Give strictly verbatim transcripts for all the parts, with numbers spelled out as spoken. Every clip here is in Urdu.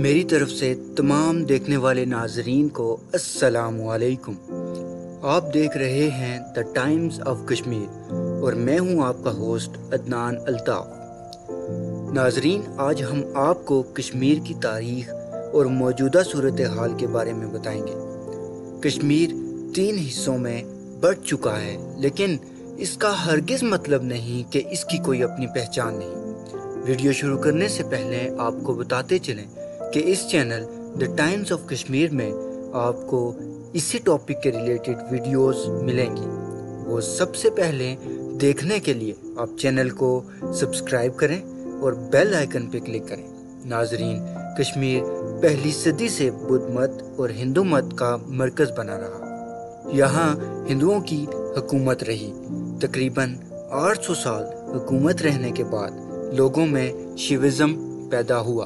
میری طرف سے تمام دیکھنے والے ناظرین کو السلام علیکم۔ آپ دیکھ رہے ہیں دا ٹائمز آف کشمیر اور میں ہوں آپ کا ہوسٹ عدنان الطاف۔ ناظرین، آج ہم آپ کو کشمیر کی تاریخ اور موجودہ صورتحال کے بارے میں بتائیں گے۔ کشمیر تین حصوں میں بٹ چکا ہے، لیکن اس کا ہرگز مطلب نہیں کہ اس کی کوئی اپنی پہچان نہیں۔ ویڈیو شروع کرنے سے پہلے آپ کو بتاتے چلیں کہ اس channel the times of Kashmir میں آپ کو اسی ٹاپک کے ریلیٹڈ ویڈیوز ملیں گی۔ وہ سب سے پہلے دیکھنے کے لیے آپ چینل کو سبسکرائب کریں اور بیل آئیکن پہ کلک کریں۔ ناظرین، کشمیر پہلی صدی سے بدھ مت اور ہندو مت کا مرکز بنا رہا۔ یہاں ہندوؤں کی حکومت رہی۔ تقریباً آٹھ سو سال حکومت رہنے کے بعد لوگوں میں شیوازم پیدا ہوا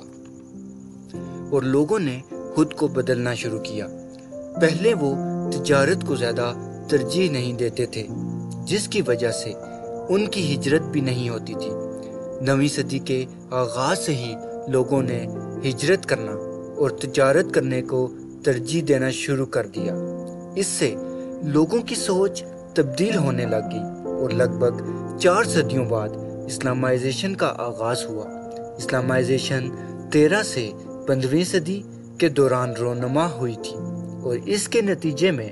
اور لوگوں نے خود کو بدلنا شروع کیا۔ پہلے وہ تجارت کو زیادہ ترجیح نہیں دیتے تھے، جس کی وجہ سے ان کی ہجرت بھی نہیں ہوتی تھی۔ نویں صدی کے آغاز سے ہی لوگوں نے ہجرت کرنا اور تجارت کرنے کو ترجیح دینا شروع کر دیا۔ اس سے لوگوں کی سوچ تبدیل ہونے لگ گئی اور لگ بھگ چار صدیوں بعد اسلامائزیشن کا آغاز ہوا۔ اسلامائزیشن تیرہ سے پندرہویں صدی کے دوران رونما ہوئی تھی اور اس کے نتیجے میں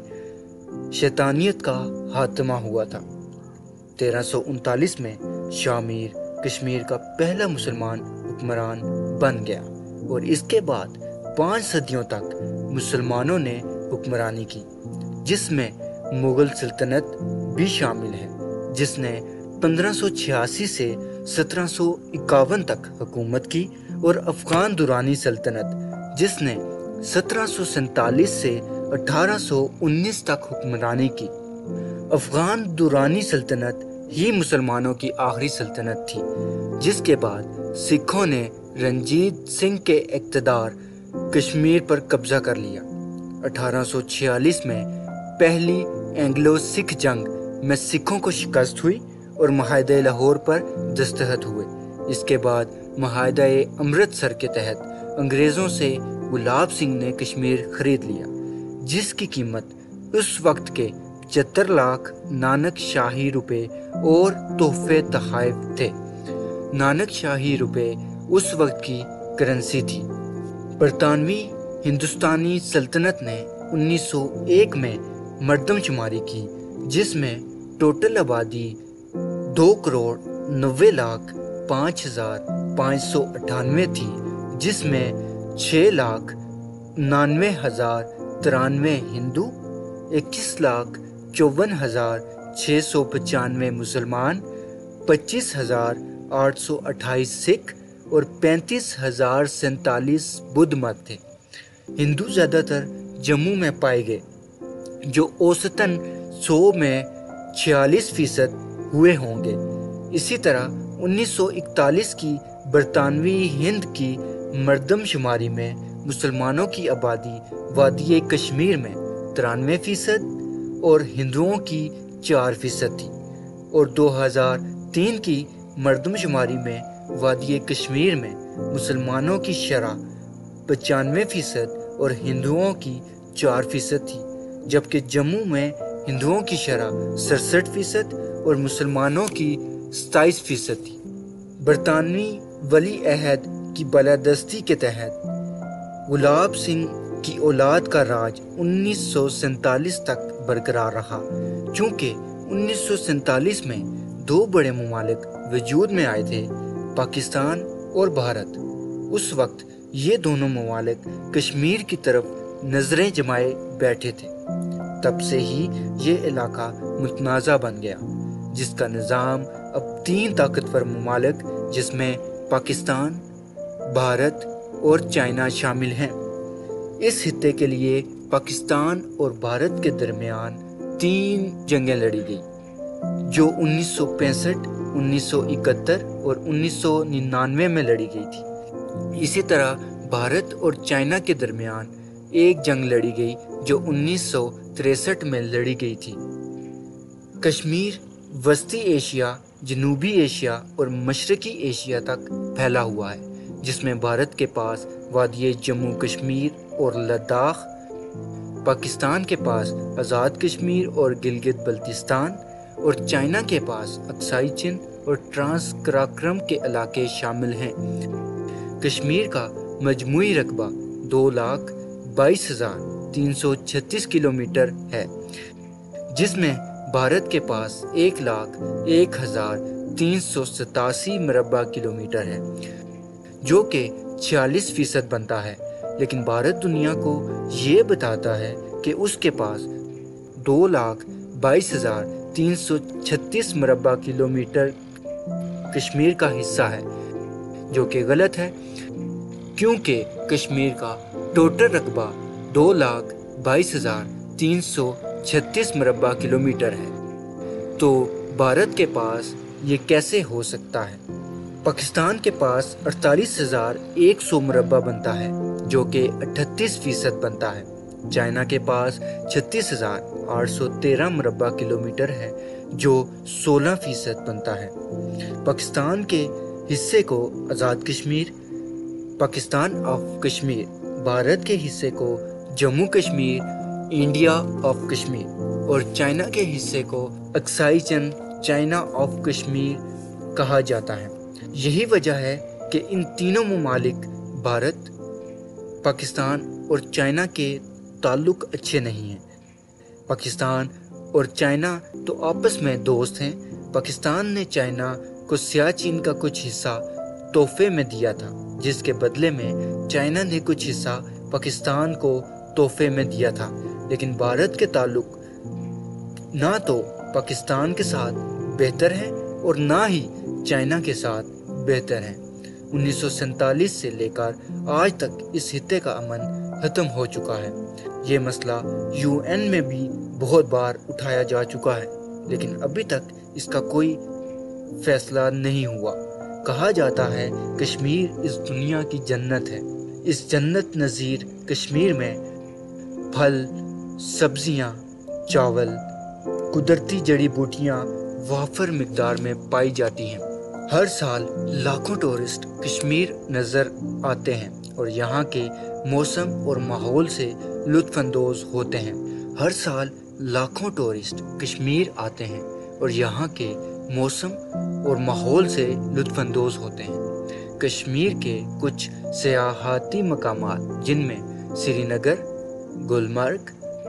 شیطانیت کا خاتمہ ہوا تھا۔ تیرہ سو انتالیس میں شاہ میر کشمیر کا پہلا مسلمان حکمران بن گیا اور اس کے بعد پانچ صدیوں تک مسلمانوں نے حکمرانی کی، جس میں مغل سلطنت بھی شامل ہے، جس نے پندرہ سو چھیاسی سے سترہ سو اکاون تک حکومت کی، اور افغان درانی سلطنت جس نے سترہ سو سینتالیس سے اٹھارہ سو انیس تک حکمرانی کی۔ افغان درانی سلطنت ہی مسلمانوں کی آخری سلطنت تھی، جس کے بعد سکھوں نے رنجیت سنگھ کے اقتدار کشمیر پر قبضہ کر لیا۔ اٹھارہ سو چھیالیس میں پہلی اینگلو سکھ جنگ میں سکھوں کو شکست ہوئی اور معاہدہ لاہور پر دستخط ہوئے۔ اس کے بعد معاہدہ امرتسر کے تحت انگریزوں سے گلاب سنگھ نے کشمیر خرید لیا، جس کی قیمت اس وقت کے پچہتر لاکھ نانک شاہی روپے اور تحفے تحائف تھے۔ نانک شاہی روپے اس وقت کی کرنسی تھی۔ برطانوی ہندوستانی سلطنت نے انیس سو ایک میں مردم شماری کی، جس میں ٹوٹل آبادی دو کروڑ نوے لاکھ پانچ ہزار پانچ سو اٹھانوے تھی، جس میں چھ لاکھ ننانوے ہزار ترانوے ہندو، اکیس لاکھ چون ہزار چھ سو پچانوے مسلمان، پچیس ہزار آٹھ سو اٹھائیس سکھ اور پینتیس ہزار سینتالیس بدھ مت تھے۔ ہندو زیادہ تر جموں میں پائے گئے، جو اوسطاً سو میں چھیالیس فیصد ہوئے ہوں گے۔ اسی طرح انیس سو اکتالیس کی برطانوی ہند کی مردم شماری میں مسلمانوں کی آبادی وادی کشمیر میں ترانوے فیصد اور ہندوؤں کی چار فیصد تھی، اور دو ہزار تین کی مردم شماری میں وادی کشمیر میں مسلمانوں کی شرح پچانوے فیصد اور ہندوؤں کی چار فیصد تھی، جبکہ جموں میں ہندوؤں کی شرح سڑسٹھ فیصد اور مسلمانوں کی ستائیس فیصد تھی۔ برطانوی ولی عہد کی بالادستی کے تحت گلاب سنگھ کی اولاد کا راج انیس سو سینتالیس تک برقرار رہا۔ چونکہ انیس سو سینتالیس میں دو بڑے ممالک وجود میں آئے تھے، پاکستان اور بھارت، اس وقت یہ دونوں ممالک کشمیر کی طرف نظریں جمائے بیٹھے تھے۔ تب سے ہی یہ علاقہ متنازع بن گیا، جس کا نظام اب تین طاقتور ممالک جس میں پاکستان، بھارت اور چائنا شامل ہیں۔ اس خطے کے لیے پاکستان اور بھارت کے درمیان تین جنگیں لڑی گئی، جو انیس سو پینسٹھ، انیس سو اکہتر اور انیس سو ننانوے میں لڑی گئی تھی۔ اسی طرح بھارت اور چائنا کے درمیان ایک جنگ لڑی گئی جو انیس سو تریسٹھ میں لڑی گئی تھی۔ کشمیر وسطی ایشیا، جنوبی ایشیا اور مشرقی ایشیا تک پھیلا ہوا ہے، जिसमें भारत के पास वादी जम्मू कश्मीर और लद्दाख, पाकिस्तान के पास आज़ाद कश्मीर और गिलगित बल्तिस्तान और चाइना के पास अक्साई चिन और ट्रांस कराक्रम के इलाके शामिल हैं। कश्मीर का मजमूई रकबा दो लाख बाईस हजार तीन सौ छत्तीस किलोमीटर है, जिसमें भारत के पास एक लाख एक हजार तीन सौ सतासी मरबा किलोमीटर है, जो कि छियालीस फीसद बनता है। लेकिन भारत दुनिया को ये बताता है कि उसके पास दो लाख बाईस हजार तीन सौ छत्तीस मरबा किलोमीटर कश्मीर का हिस्सा है, जो कि गलत है, क्योंकि कश्मीर का टोटल रकबा दो लाख बाईस हजार तीन सौ छत्तीस मरबा किलोमीटर है। तो भारत के पास ये कैसे हो सकता है? पाकिस्तान के पास अड़तालीस हजार एक सौ मरबा बनता है, जो कि अठतीस फीसद बनता है। चाइना के पास छत्तीस हजार आठ सौ तेरह मरबा किलोमीटर है, जो सोलह फीसद बनता है। पाकिस्तान के हिस्से को आज़ाद कश्मीर, पाकिस्तान ऑफ कश्मीर, भारत के हिस्से को जम्मू कश्मीर, इंडिया ऑफ कश्मीर और चाइना के हिस्से को अक्साई चिन, चाइना ऑफ कश्मीर कहा जाता है। यही वजह है कि इन तीनों ममालिक भारत, पाकिस्तान और चाइना के ताल्लुक अच्छे नहीं हैं। पाकिस्तान और चाइना तो आपस में दोस्त हैं। पाकिस्तान ने चाइना को सियाचिन का कुछ हिस्सा तोहफे में दिया था, जिसके बदले में चाइना ने कुछ हिस्सा पाकिस्तान को तोहफे में दिया था। लेकिन भारत के ताल्लुक ना तो पाकिस्तान के साथ बेहतर हैं और ना ही चाइना के साथ बेहतर हैं। उन्नीस सौ सैंतालीस से लेकर आज तक इस हिस्से का अमन खत्म हो चुका है। ये मसला यूएन में भी बहुत बार उठाया जा चुका है, लेकिन अभी तक इसका कोई फैसला नहीं हुआ। कहा जाता है कश्मीर इस दुनिया की जन्नत है। इस जन्नत नज़ीर कश्मीर में फल, सब्जियां, चावल, कुदरती जड़ी बूटियां वाफर मिकदार में पाई जाती हैं। हर साल लाखों टूरिस्ट कश्मीर नज़र आते हैं और यहाँ के मौसम और माहौल से लुत्फ़अंदोज़ होते हैं। हर साल लाखों टूरिस्ट कश्मीर आते हैं और यहाँ के मौसम और माहौल से लुत्फ़अंदोज़ होते हैं। कश्मीर के कुछ सियाहती मकामात, जिनमें श्रीनगर, गुलमर्ग,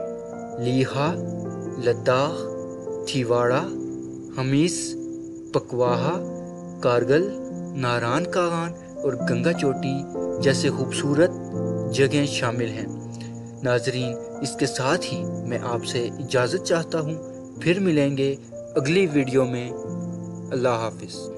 लीहा, लद्दाख, थिवाड़ा, हमीस, पकवाहा, कारगिल, नारान कागान और गंगा चोटी जैसे खूबसूरत जगहें शामिल हैं। नाजरीन, इसके साथ ही मैं आपसे इजाज़त चाहता हूँ। फिर मिलेंगे अगली वीडियो में। अल्लाह हाफिज़।